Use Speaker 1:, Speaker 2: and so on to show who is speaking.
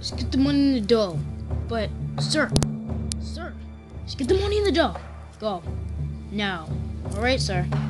Speaker 1: Just get the money in the dough. But, sir, just get the money in the dough. Go. Now. Alright, sir.